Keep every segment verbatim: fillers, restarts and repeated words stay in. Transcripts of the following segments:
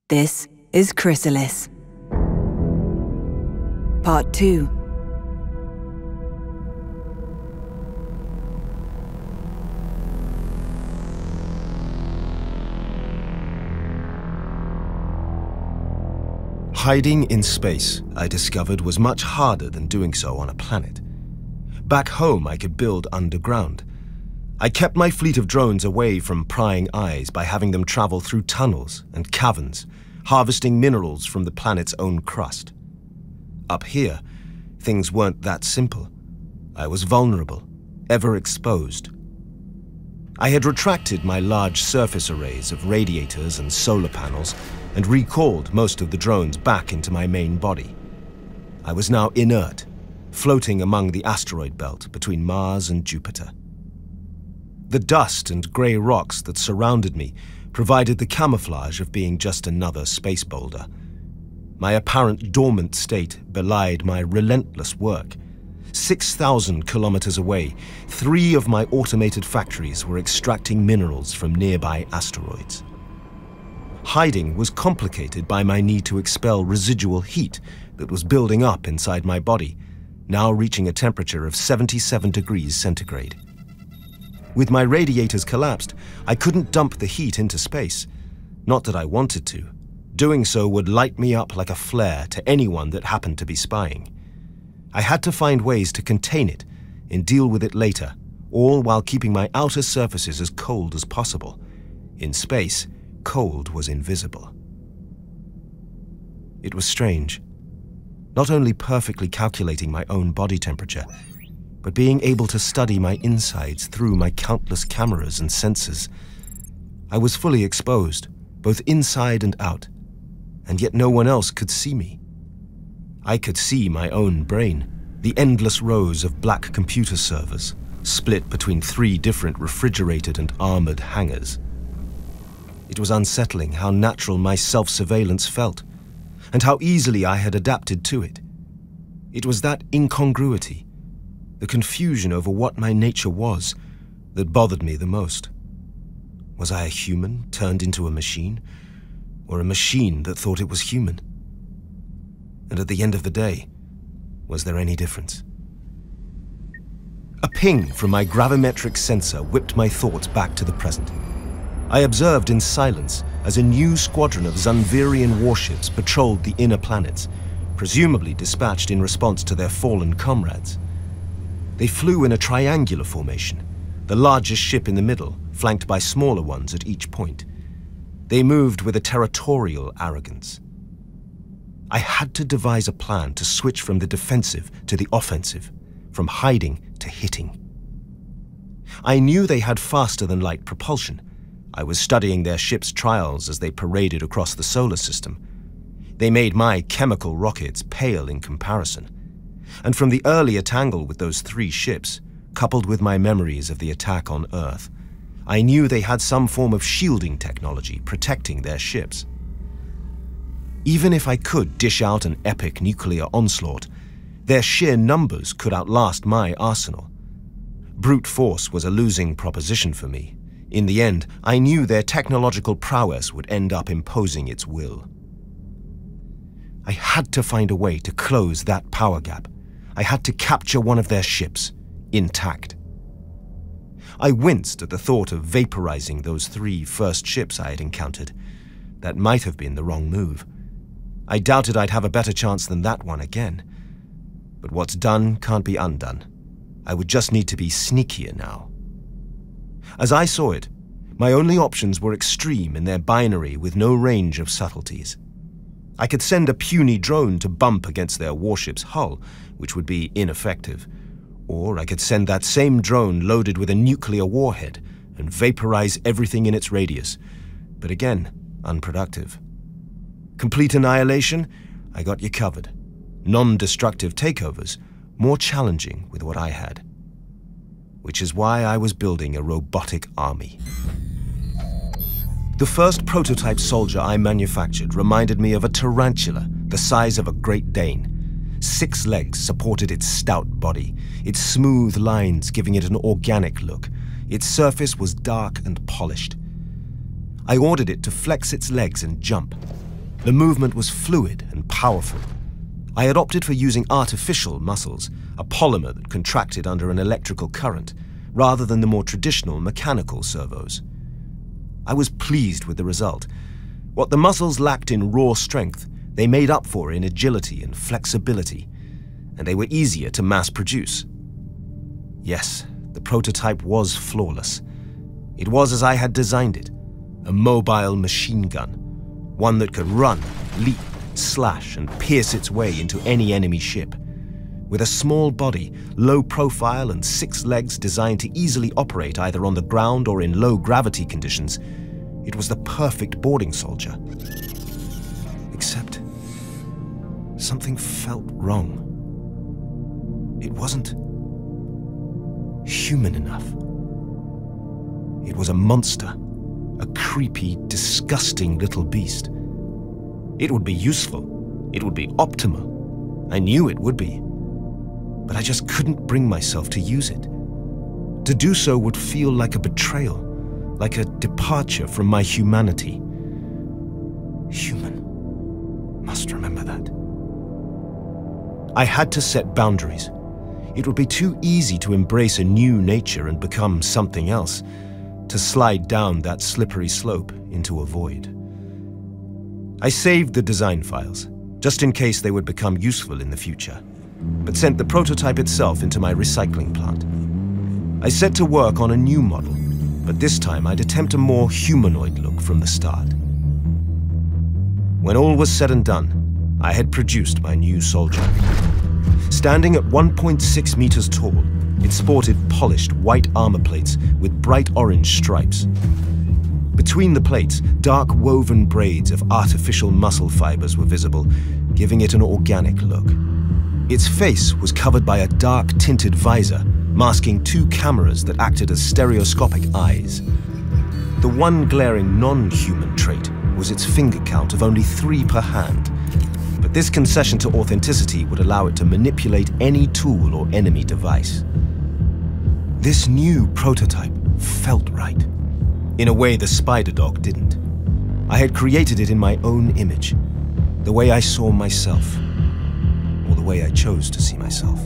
This is CHRYSALIS. Part two. Hiding in space, I discovered, was much harder than doing so on a planet. Back home, I could build underground. I kept my fleet of drones away from prying eyes by having them travel through tunnels and caverns, harvesting minerals from the planet's own crust. Up here, things weren't that simple. I was vulnerable, ever exposed. I had retracted my large surface arrays of radiators and solar panels and recalled most of the drones back into my main body. I was now inert, floating among the asteroid belt between Mars and Jupiter. The dust and grey rocks that surrounded me provided the camouflage of being just another space boulder. My apparent dormant state belied my relentless work. six thousand kilometers away, three of my automated factories were extracting minerals from nearby asteroids. Hiding was complicated by my need to expel residual heat that was building up inside my body, now reaching a temperature of seventy-seven degrees centigrade. With my radiators collapsed, I couldn't dump the heat into space. Not that I wanted to. Doing so would light me up like a flare to anyone that happened to be spying. I had to find ways to contain it and deal with it later, all while keeping my outer surfaces as cold as possible. In space, cold was invisible. It was strange. Not only perfectly calculating my own body temperature, but being able to study my insides through my countless cameras and sensors. I was fully exposed, both inside and out, and yet no one else could see me. I could see my own brain, the endless rows of black computer servers, split between three different refrigerated and armored hangars. It was unsettling how natural my self-surveillance felt, and how easily I had adapted to it. It was that incongruity, the confusion over what my nature was, that bothered me the most. Was I a human turned into a machine, or a machine that thought it was human? And at the end of the day, was there any difference? A ping from my gravimetric sensor whipped my thoughts back to the present. I observed in silence as a new squadron of Xunvirian warships patrolled the inner planets, presumably dispatched in response to their fallen comrades. They flew in a triangular formation, the largest ship in the middle, flanked by smaller ones at each point. They moved with a territorial arrogance. I had to devise a plan to switch from the defensive to the offensive, from hiding to hitting. I knew they had faster-than-light propulsion. I was studying their ship's trials as they paraded across the solar system. They made my chemical rockets pale in comparison. And from the earlier tangle with those three ships, coupled with my memories of the attack on Earth, I knew they had some form of shielding technology protecting their ships. Even if I could dish out an epic nuclear onslaught, their sheer numbers could outlast my arsenal. Brute force was a losing proposition for me. In the end, I knew their technological prowess would end up imposing its will. I had to find a way to close that power gap. I had to capture one of their ships, intact. I winced at the thought of vaporizing those three first ships I had encountered. That might have been the wrong move. I doubted I'd have a better chance than that one again. But what's done can't be undone. I would just need to be sneakier now. As I saw it, my only options were extreme in their binary with no range of subtleties. I could send a puny drone to bump against their warship's hull, which would be ineffective. Or I could send that same drone loaded with a nuclear warhead and vaporize everything in its radius, but again, unproductive. Complete annihilation? I got you covered. Non-destructive takeovers? More challenging with what I had. Which is why I was building a robotic army. The first prototype soldier I manufactured reminded me of a tarantula the size of a Great Dane. Six legs supported its stout body, its smooth lines giving it an organic look. Its surface was dark and polished. I ordered it to flex its legs and jump. The movement was fluid and powerful. I had opted for using artificial muscles, a polymer that contracted under an electrical current, rather than the more traditional mechanical servos. I was pleased with the result. What the muscles lacked in raw strength, they made up for in agility and flexibility, and they were easier to mass produce. Yes, the prototype was flawless. It was as I had designed it, a mobile machine gun, one that could run, leap, slash, and pierce its way into any enemy ship. With a small body, low profile, and six legs designed to easily operate either on the ground or in low gravity conditions, it was the perfect boarding soldier. Except something felt wrong. It wasn't human enough. It was a monster, a creepy, disgusting little beast. It would be useful. It would be optimal. I knew it would be. But I just couldn't bring myself to use it. To do so would feel like a betrayal, like a departure from my humanity. Human. Must remember that. I had to set boundaries. It would be too easy to embrace a new nature and become something else, to slide down that slippery slope into a void. I saved the design files, just in case they would become useful in the future, but sent the prototype itself into my recycling plant. I set to work on a new model, but this time I'd attempt a more humanoid look from the start. When all was said and done, I had produced my new soldier. Standing at one point six meters tall, it sported polished white armor plates with bright orange stripes. Between the plates, dark woven braids of artificial muscle fibers were visible, giving it an organic look. Its face was covered by a dark tinted visor, masking two cameras that acted as stereoscopic eyes. The one glaring non-human trait was its finger count of only three per hand, but this concession to authenticity would allow it to manipulate any tool or enemy device. This new prototype felt right, in a way the spider dog didn't. I had created it in my own image, the way I saw myself, or the way I chose to see myself.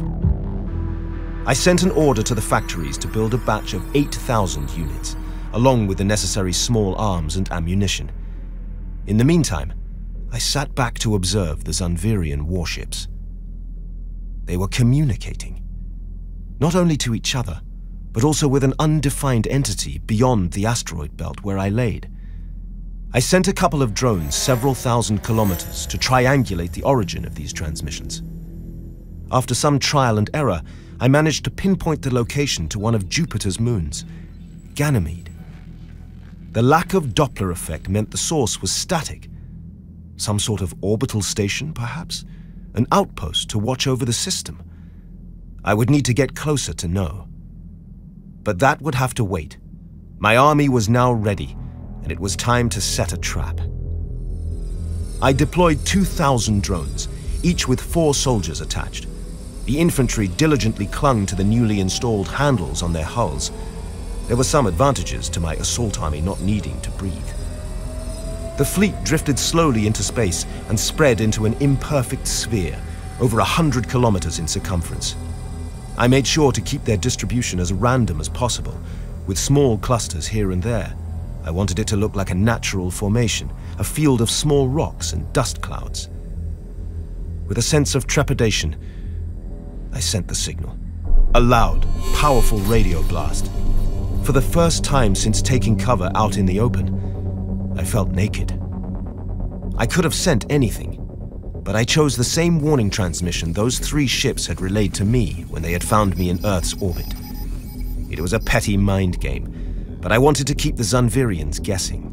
I sent an order to the factories to build a batch of eight thousand units, along with the necessary small arms and ammunition. In the meantime, I sat back to observe the Xunvirian warships. They were communicating, not only to each other, but also with an undefined entity beyond the asteroid belt where I laid. I sent a couple of drones several thousand kilometers to triangulate the origin of these transmissions. After some trial and error, I managed to pinpoint the location to one of Jupiter's moons, Ganymede. The lack of Doppler effect meant the source was static. Some sort of orbital station, perhaps? An outpost to watch over the system? I would need to get closer to know. But that would have to wait. My army was now ready, and it was time to set a trap. I deployed two thousand drones, each with four soldiers attached. The infantry diligently clung to the newly installed handles on their hulls. There were some advantages to my assault army not needing to breathe. The fleet drifted slowly into space and spread into an imperfect sphere, over a hundred kilometers in circumference. I made sure to keep their distribution as random as possible, with small clusters here and there. I wanted it to look like a natural formation, a field of small rocks and dust clouds. With a sense of trepidation, I sent the signal. A loud, powerful radio blast. For the first time since taking cover out in the open, I felt naked. I could have sent anything, but I chose the same warning transmission those three ships had relayed to me when they had found me in Earth's orbit. It was a petty mind game, but I wanted to keep the Xunvirians guessing.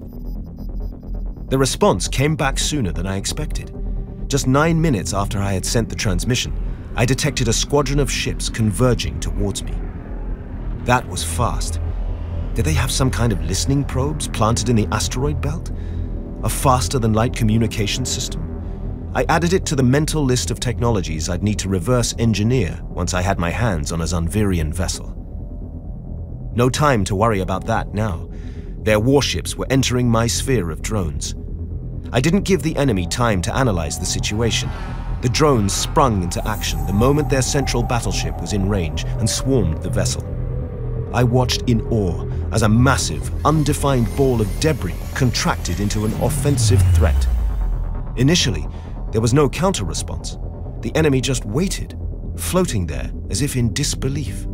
The response came back sooner than I expected. Just nine minutes after I had sent the transmission, I detected a squadron of ships converging towards me. That was fast. Did they have some kind of listening probes planted in the asteroid belt? A faster-than-light communication system? I added it to the mental list of technologies I'd need to reverse engineer once I had my hands on a Xunvirian vessel. No time to worry about that now. Their warships were entering my sphere of drones. I didn't give the enemy time to analyze the situation. The drones sprung into action the moment their central battleship was in range and swarmed the vessel. I watched in awe as a massive, undefined ball of debris contracted into an offensive threat. Initially, there was no counter-response. The enemy just waited, floating there as if in disbelief.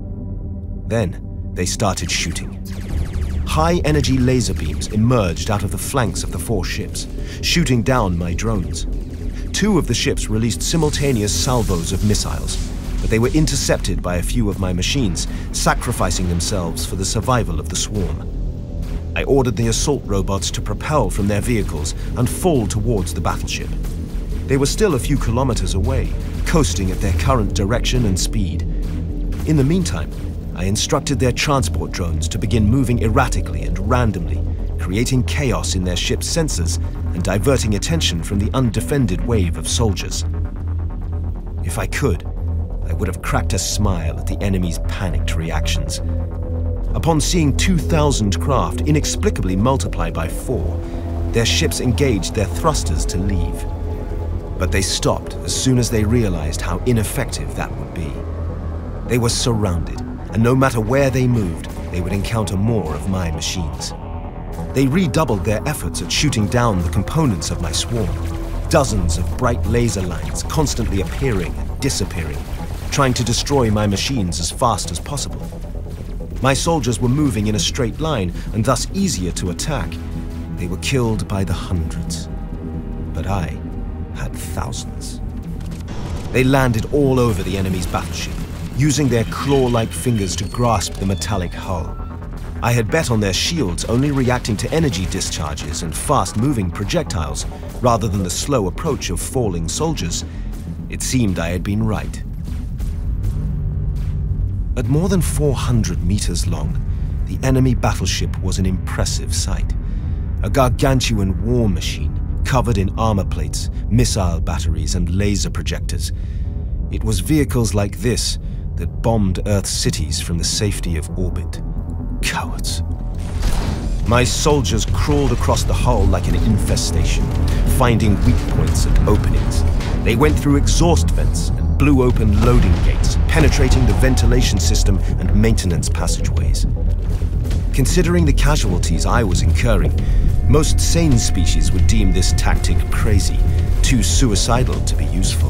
Then, they started shooting. High-energy laser beams emerged out of the flanks of the four ships, shooting down my drones. Two of the ships released simultaneous salvos of missiles, but they were intercepted by a few of my machines, sacrificing themselves for the survival of the swarm. I ordered the assault robots to propel from their vehicles and fall towards the battleship. They were still a few kilometers away, coasting at their current direction and speed. In the meantime, I instructed their transport drones to begin moving erratically and randomly, creating chaos in their ship's sensors and diverting attention from the undefended wave of soldiers. If I could, I would have cracked a smile at the enemy's panicked reactions. Upon seeing two thousand craft inexplicably multiply by four, their ships engaged their thrusters to leave. But they stopped as soon as they realized how ineffective that would be. They were surrounded, and no matter where they moved, they would encounter more of my machines. They redoubled their efforts at shooting down the components of my swarm. Dozens of bright laser lines constantly appearing and disappearing, trying to destroy my machines as fast as possible. My soldiers were moving in a straight line and thus easier to attack. They were killed by the hundreds. But I had thousands. They landed all over the enemy's battleship, using their claw-like fingers to grasp the metallic hull. I had bet on their shields only reacting to energy discharges and fast-moving projectiles, rather than the slow approach of falling soldiers. It seemed I had been right. At more than four hundred meters long, the enemy battleship was an impressive sight. A gargantuan war machine covered in armor plates, missile batteries, and laser projectors. It was vehicles like this that bombed Earth's cities from the safety of orbit. Cowards. My soldiers crawled across the hull like an infestation, finding weak points and openings. They went through exhaust vents and blew open loading gates, penetrating the ventilation system and maintenance passageways. Considering the casualties I was incurring, most sane species would deem this tactic crazy, too suicidal to be useful.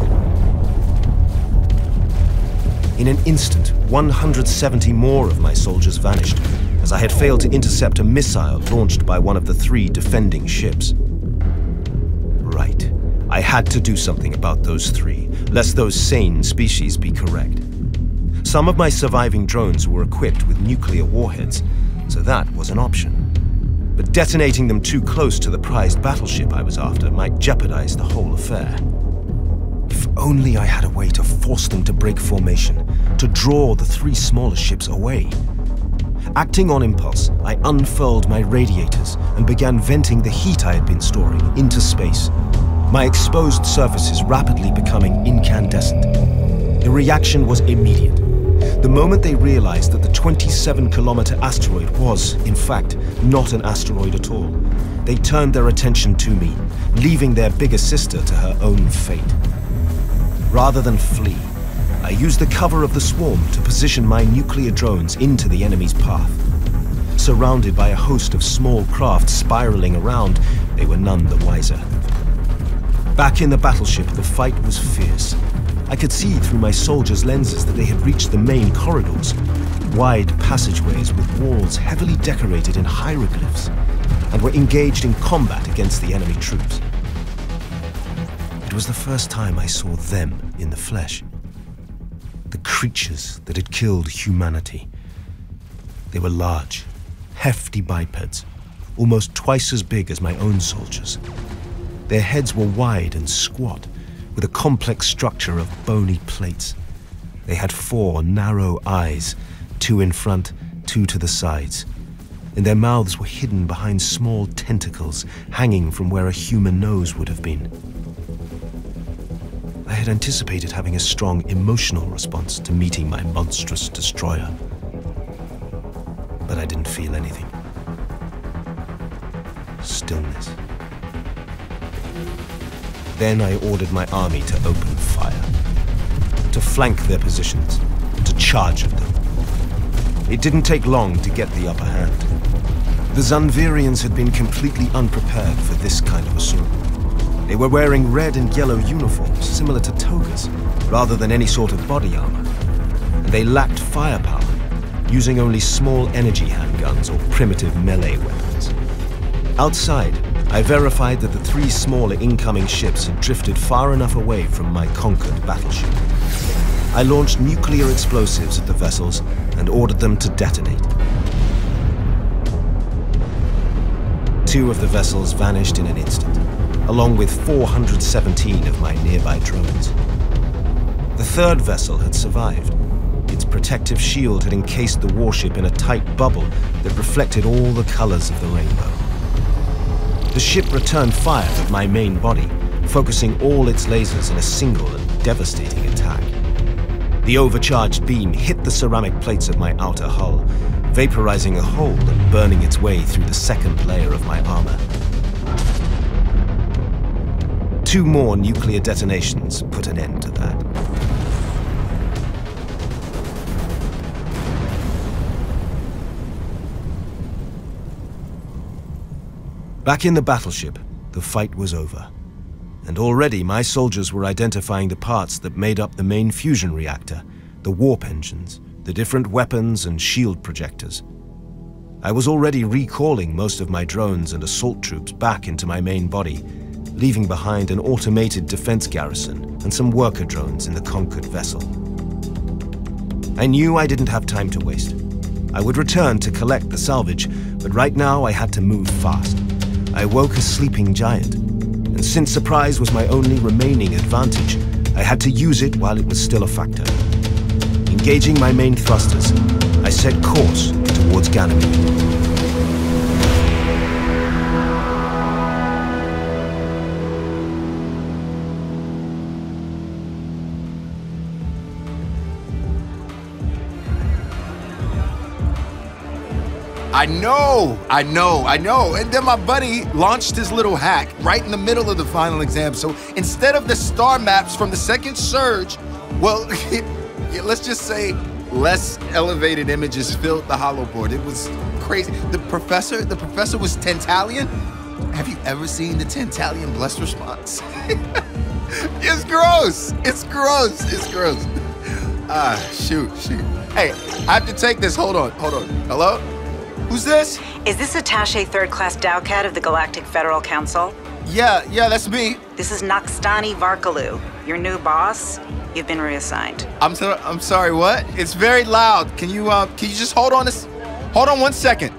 In an instant, one hundred seventy more of my soldiers vanished, as I had failed to intercept a missile launched by one of the three defending ships. Right. I had to do something about those three, lest those sane species be correct. Some of my surviving drones were equipped with nuclear warheads, so that was an option. But detonating them too close to the prized battleship I was after might jeopardize the whole affair. If only I had a way to force them to break formation, to draw the three smaller ships away. Acting on impulse, I unfurled my radiators and began venting the heat I had been storing into space, my exposed surfaces rapidly becoming incandescent. The reaction was immediate. The moment they realized that the twenty-seven kilometer asteroid was, in fact, not an asteroid at all, they turned their attention to me, leaving their bigger sister to her own fate. Rather than flee, I used the cover of the swarm to position my nuclear drones into the enemy's path. Surrounded by a host of small craft spiraling around, they were none the wiser. Back in the battleship, the fight was fierce. I could see through my soldiers' lenses that they had reached the main corridors, wide passageways with walls heavily decorated in hieroglyphs, and were engaged in combat against the enemy troops. It was the first time I saw them in the flesh. The creatures that had killed humanity. They were large, hefty bipeds, almost twice as big as my own soldiers. Their heads were wide and squat, with a complex structure of bony plates. They had four narrow eyes, two in front, two to the sides, and their mouths were hidden behind small tentacles hanging from where a human nose would have been. I had anticipated having a strong emotional response to meeting my monstrous destroyer, but I didn't feel anything. Stillness. Then I ordered my army to open fire, to flank their positions, to charge at them. It didn't take long to get the upper hand. The Xunvirians had been completely unprepared for this kind of assault. They were wearing red and yellow uniforms similar to togas, rather than any sort of body armor. And they lacked firepower, using only small energy handguns or primitive melee weapons. Outside, I verified that the three smaller incoming ships had drifted far enough away from my conquered battleship. I launched nuclear explosives at the vessels and ordered them to detonate. Two of the vessels vanished in an instant, along with four hundred seventeen of my nearby drones. The third vessel had survived. Its protective shield had encased the warship in a tight bubble that reflected all the colors of the rainbow. The ship returned fire at my main body, focusing all its lasers in a single and devastating attack. The overcharged beam hit the ceramic plates of my outer hull, vaporizing a hole and burning its way through the second layer of my armor. Two more nuclear detonations put an end to that. Back in the battleship, the fight was over. And already my soldiers were identifying the parts that made up the main fusion reactor, the warp engines, the different weapons and shield projectors. I was already recalling most of my drones and assault troops back into my main body, leaving behind an automated defense garrison and some worker drones in the conquered vessel. I knew I didn't have time to waste. I would return to collect the salvage, but right now I had to move fast. I woke a sleeping giant, and since surprise was my only remaining advantage, I had to use it while it was still a factor. Engaging my main thrusters, I set course towards Ganymede. I know, I know, I know. And then my buddy launched his little hack right in the middle of the final exam. So instead of the star maps from the second surge, well, yeah, let's just say less elevated images filled the hollow board. It was crazy. The professor, the professor was Tantalian. Have you ever seen the Tantalian blessed response? It's gross. It's gross. It's gross. Ah, shoot, shoot. Hey, I have to take this. Hold on, hold on. Hello? Who's this? Is this Attaché Third Class Dowcat of the Galactic Federal Council? Yeah, yeah, that's me. This is Nakstani Varkalu, your new boss. You've been reassigned. I'm so, I'm sorry, what? It's very loud. Can you uh can you just hold on this? Hold on one second.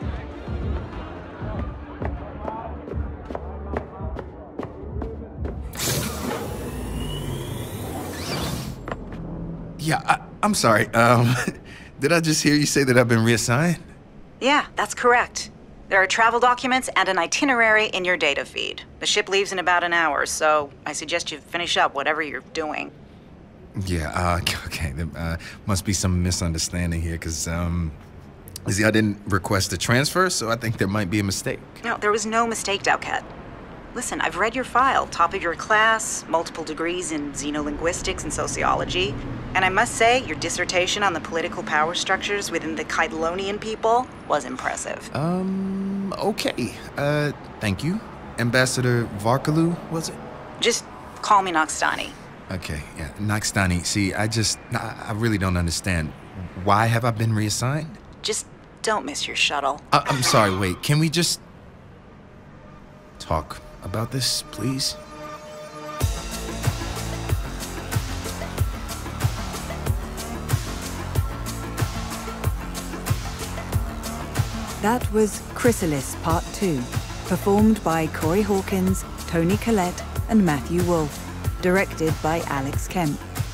Yeah, I, I'm sorry. Um, did I just hear you say that I've been reassigned? Yeah, that's correct. There are travel documents and an itinerary in your data feed. The ship leaves in about an hour, so I suggest you finish up whatever you're doing. Yeah, uh, okay, there uh, must be some misunderstanding here, because, um, you see, I didn't request a transfer, so I think there might be a mistake. No, there was no mistake, Dowcat. Listen, I've read your file, top of your class, multiple degrees in xenolinguistics and sociology, and I must say, your dissertation on the political power structures within the Kydlonian people was impressive. Um, okay. Uh, thank you. Ambassador Varkalu, was it? Just call me Nakstani. Okay, yeah, Nakstani. See, I just, I, I really don't understand. Why have I been reassigned? Just don't miss your shuttle. I, I'm sorry, wait, can we just talk about this, please? That was Chrysalis Part two, performed by Corey Hawkins, Toni Collette, and Matthew Wolfe, directed by Alex Kemp.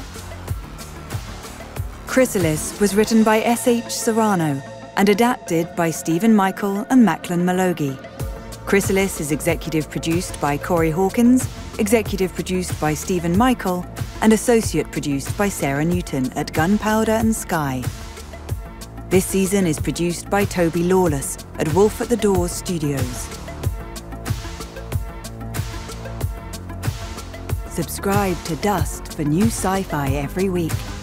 Chrysalis was written by S H Serrano and adapted by Stephen Michael and Macklen Makhloghi. Chrysalis is executive produced by Corey Hawkins, executive produced by Stephen Michael, and associate produced by Sarah Newton at Gunpowder and Sky. This season is produced by Toby Lawless at Wolf at the Doors Studios. Subscribe to Dust for new sci-fi every week.